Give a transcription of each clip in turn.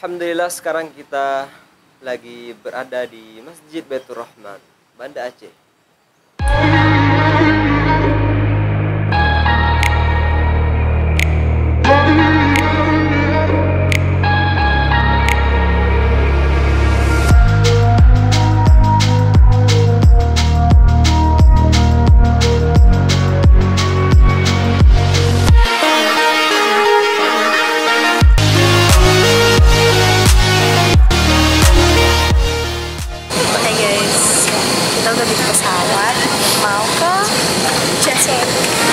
Alhamdulillah sekarang kita lagi berada di Masjid Baitur Rahman, Banda Aceh. Di pesawat mau ke Aceh.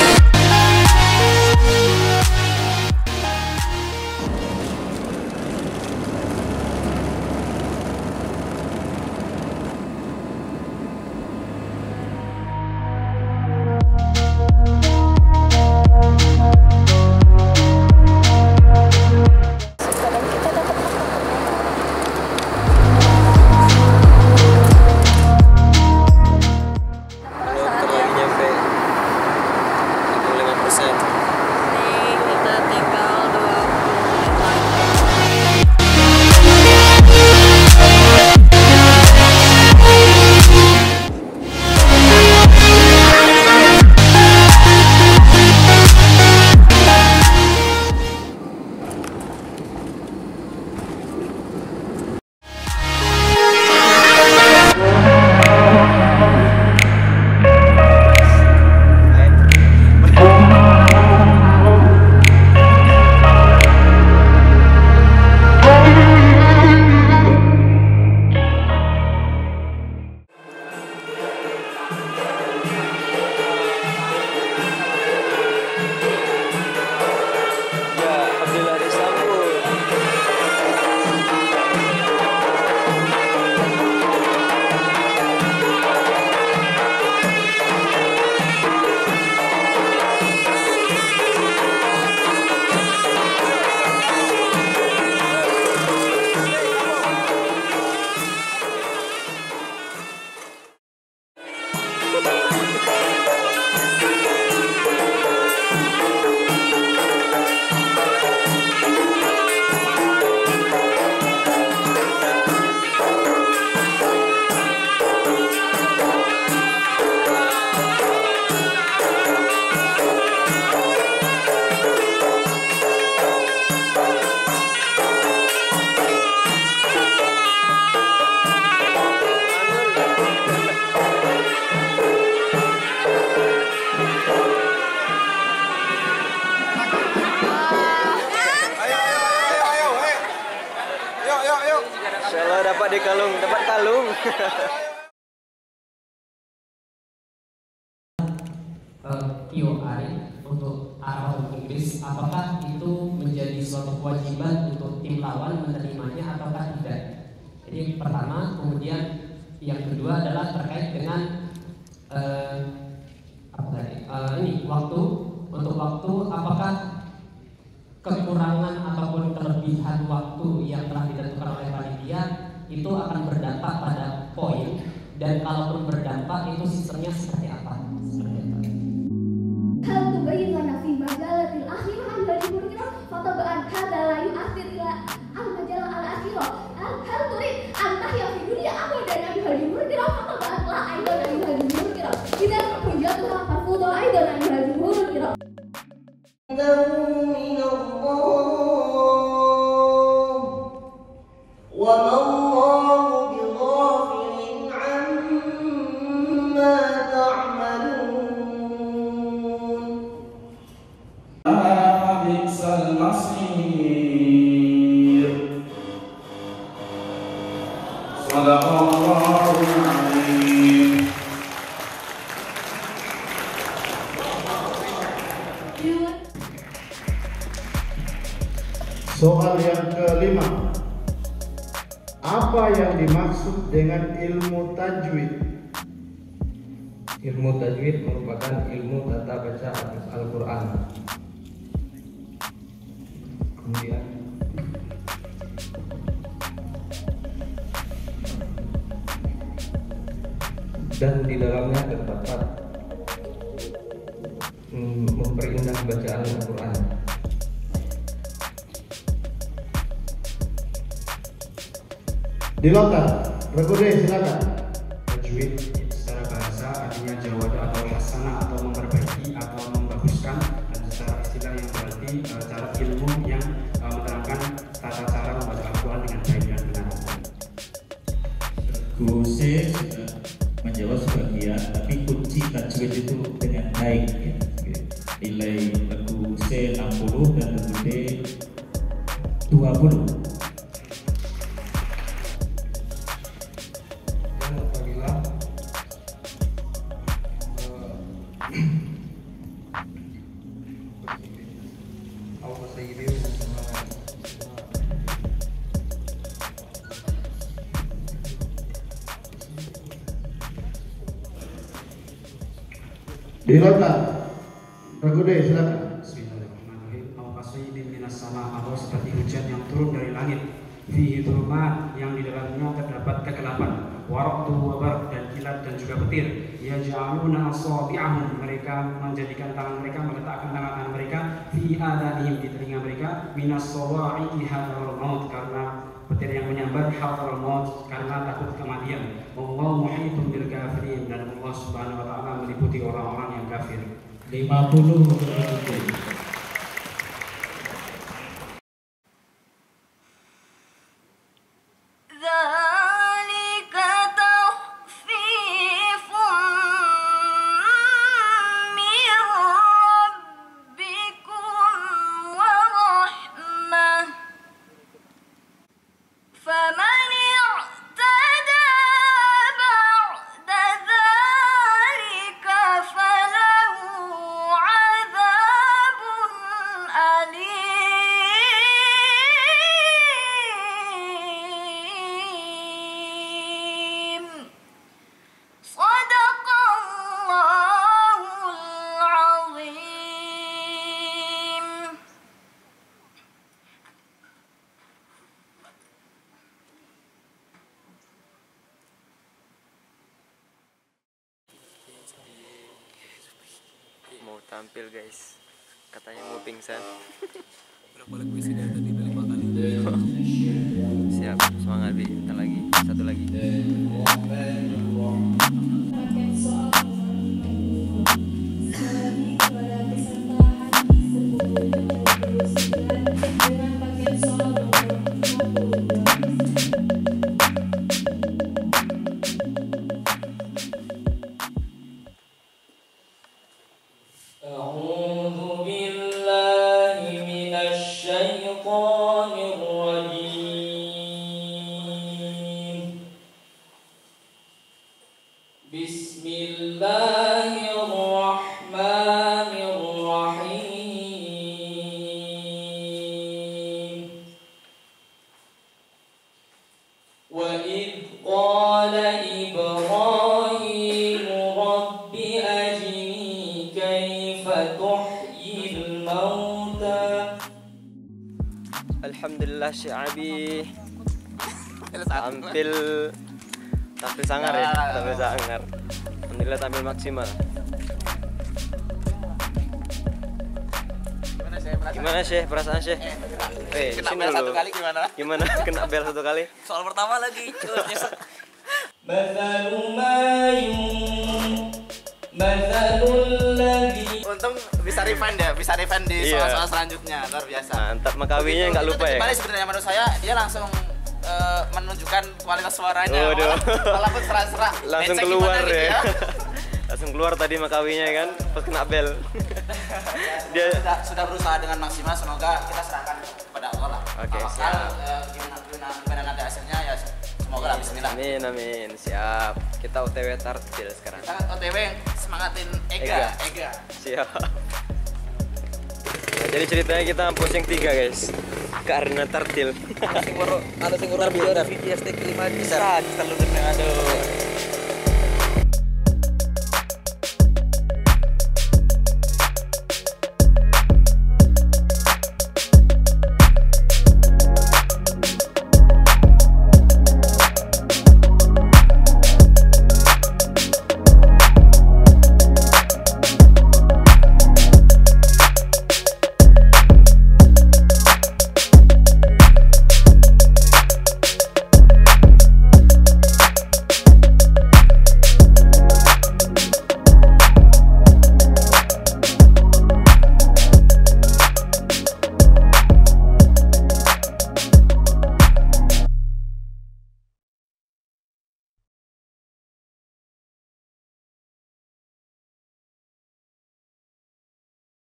Insyaallah dapat kalung. QI untuk Arab Inggris, apakah itu menjadi suatu kewajiban untuk tim lawan menerimanya ataukah tidak? Jadi pertama, kemudian yang kedua adalah terkait dengan waktu, apakah kekurangan ataupun kelebihan waktu yang telah ditentukan oleh panitia itu akan berdampak pada poin, dan kalaupun berdampak itu sistemnya seperti apa? Hal tubayyin lana fi majalatil akhirah al-majburiyah fatabaan hadza la yu'athir ila al-majalah al-akhirah hal turid an tahya fi dunya abadan al-majburiyah fatabaan la aidan al-majburiyah idzan hujjatuha farfudu aidan al-majburiyah. من الله وما الله بغافل عما تعملون بئس المصير صدق الله العظيم. Soal yang kelima, apa yang dimaksud dengan ilmu tajwid? Ilmu tajwid merupakan ilmu tata baca Al-Quran. Kemudian dan di dalamnya terdapat memperindah bacaan Al-Quran. Dilotar, Regode silakan. Tajwid secara bahasa artinya jawada atau hasanah atau memperbaiki atau membaguskan, dan secara istilah yang berarti cara ilmu yang menerangkan tata cara membaca Al-Quran dengan baik dan benar. Guru C sudah menjawab sebagian, tapi kunci tajwid itu dengan baik ya. Nilai lagu C 60 dan lagu D 20. Dilotar, Regode silakan. Bismillahirrahmanirrahim. Al-Qasidin minas sama, atau seperti hujan yang turun dari langit. Fihi dhulumat, yang di dalamnya terdapat kegelapan. Waraqtu wabar, dan kilat dan juga petir. Yaj'aluna asabi'ahum, mereka menjadikan tangan mereka, meletakkan tangan mereka fi adanihim, di telinga mereka, minas sawa'iqi hadzal maut, karena petir yang menyambar, hadzal maut, karena takut kematian. Wallahu muhitun bil kafirin, dan Allah Subhanahu wa taala meliputi orang-orang yang kafir. 50 untuk lagu D. Mau tampil guys, katanya mau pingsan. Berapa lagu isinya tadi? 5 kali. Siap, semangat Bi, bentar lagi, satu lagi. Bismillahirrahmanirrahim. Wa idh qala Ibrahim rabbi ajini kaifa tuhyil mauta. Alhamdulillah Syekh Abi tampil sangar ya, tampil sangar. Alhamdulillah tampil maksimal. Gimana Syekh, perasaan Syekh? Kena bel satu kali gimana? Gimana kena bel satu kali? Soal pertama lagi, nyesek. Untung bisa refund ya, bisa refund di soal-soal selanjutnya, luar biasa. Mantap, Makawinya nggak lupa ya. Kembali sebenarnya menurut saya dia langsung menunjukkan kualitas suaranya. Walaupun serak-serak langsung keluar gitu ya. Langsung keluar tadi Makawinya kan, pas kena bel. Dia sudah berusaha dengan maksimal, semoga kita serahkan kepada Allah lah. Oke, siap. Gimana nanti hasilnya ya semoga lah, bismillah. Amin, amin, siap. Kita OTW tartil sekarang. Kita OTW semangatin Ega. Siap. Nah, jadi ceritanya kita pusing 3 guys, karena tartil. Ada sing urap video dan video stick 5 bisa. Kita lu aduh.